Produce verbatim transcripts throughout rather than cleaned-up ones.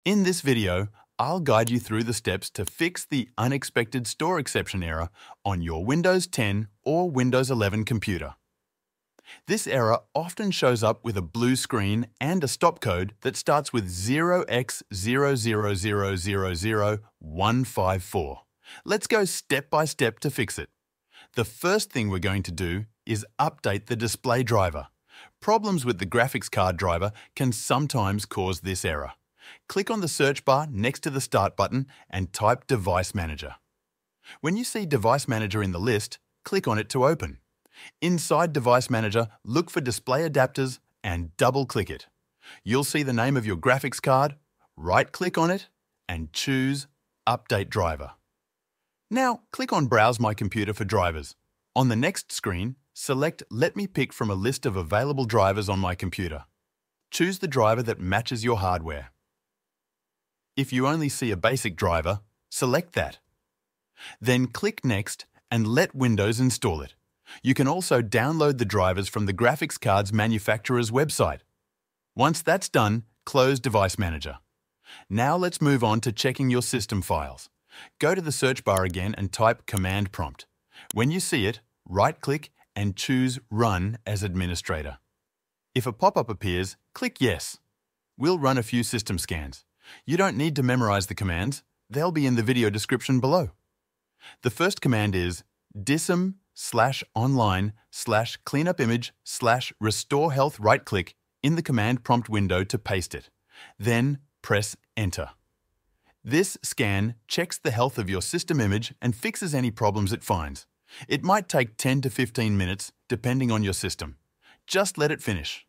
In this video, I'll guide you through the steps to fix the unexpected store exception error on your Windows ten or Windows eleven computer. This error often shows up with a blue screen and a stop code that starts with zero x zero zero zero zero zero one five four. Let's go step by step to fix it. The first thing we're going to do is update the display driver. Problems with the graphics card driver can sometimes cause this error. Click on the search bar next to the Start button and type Device Manager. When you see Device Manager in the list, click on it to open. Inside Device Manager, look for Display Adapters and double-click it. You'll see the name of your graphics card, right-click on it, and choose Update Driver. Now, click on Browse My Computer for drivers. On the next screen, select Let me pick from a list of available drivers on my computer. Choose the driver that matches your hardware. If you only see a basic driver, select that. Then click Next and let Windows install it. You can also download the drivers from the graphics card's manufacturer's website. Once that's done, close Device Manager. Now let's move on to checking your system files. Go to the search bar again and type Command Prompt. When you see it, right-click and choose Run as Administrator. If a pop-up appears, click Yes. We'll run a few system scans. You don't need to memorize the commands. They'll be in the video description below. The first command is DISM slash online slash cleanup image slash restore health right-click in the command prompt window to paste it. Then press Enter. This scan checks the health of your system image and fixes any problems it finds. It might take ten to fifteen minutes, depending on your system. Just let it finish.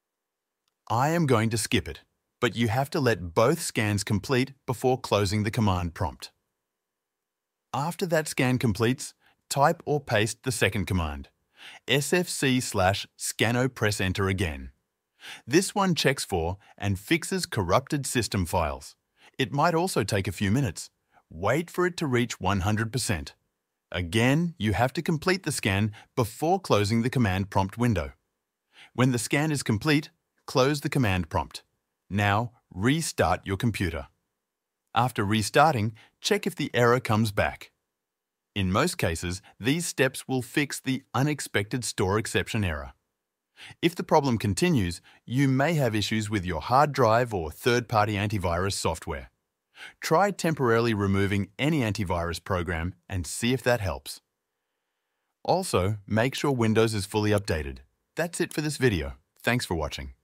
I am going to skip it, but you have to let both scans complete before closing the command prompt. After that scan completes, type or paste the second command, S F C slash Scannow press Enter again. This one checks for and fixes corrupted system files. It might also take a few minutes. Wait for it to reach one hundred percent. Again, you have to complete the scan before closing the command prompt window. When the scan is complete, close the command prompt. Now, restart your computer. After restarting, check if the error comes back. In most cases, these steps will fix the unexpected store exception error. If the problem continues, you may have issues with your hard drive or third-party antivirus software. Try temporarily removing any antivirus program and see if that helps. Also, make sure Windows is fully updated. That's it for this video. Thanks for watching.